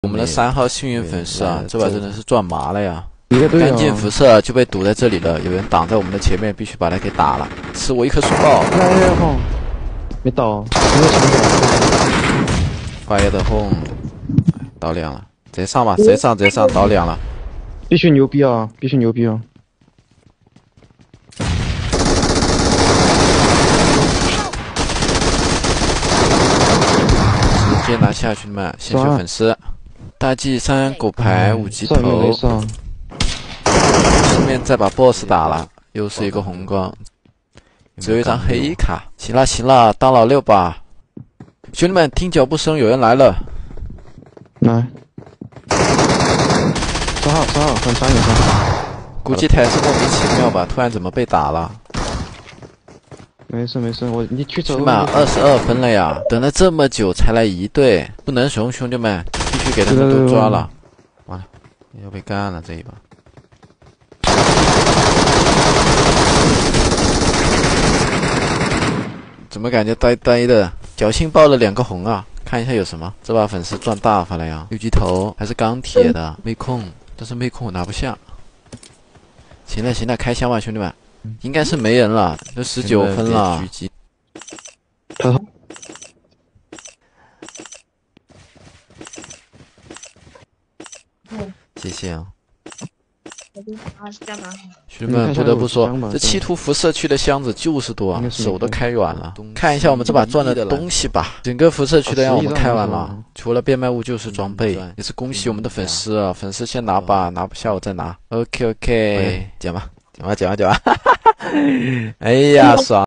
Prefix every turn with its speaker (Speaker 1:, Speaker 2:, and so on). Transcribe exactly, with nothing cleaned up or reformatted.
Speaker 1: 我们的三号幸运粉丝啊，这把真的是赚麻了呀！
Speaker 2: 一个队友
Speaker 1: 干净辐射就被堵在这里了，有人挡在我们的前面，必须把他给打了。吃我一颗书包！
Speaker 2: 哎呀吼，没倒，没有抢倒。
Speaker 1: Fire the home， 倒两了，直接上吧，直接上，直接上，倒两了。
Speaker 2: 必须牛逼啊！必须牛逼啊！
Speaker 1: 直接拿下，兄弟们，谢谢粉丝。大 G 三狗牌五级头，后面再把 boss 打了，又是一个红光，只有一张黑卡。行了行了，当老六吧，兄弟们，听脚步声，有人来了。
Speaker 2: 来，三号三号，很长远上。
Speaker 1: 估计他也是莫名其妙吧，突然怎么被打了？
Speaker 2: 没事没事，我你去走。
Speaker 1: 起码二十二分了呀，等了这么久才来一队，不能怂，兄弟们，必须给他们都抓了。完了，要被干了这一把。怎么感觉呆呆的？侥幸爆了两个红啊！看一下有什么，这把粉丝赚大发了呀！六级头还是钢铁的，妹控，但是妹控我拿不下。行了行了，开箱吧，兄弟们，应该是没人了，都十九分了。谢谢啊！兄弟们，不得不说，这七图辐射区的箱子就是多啊，手都开软了。看一下我们这把赚的东西吧，整个辐射区都让我们开完了，除了变卖物就是装备，也是恭喜我们的粉丝啊！粉丝先拿吧，拿不下我再拿。OK OK， 讲吧，讲吧，讲吧，讲吧，哎呀，爽！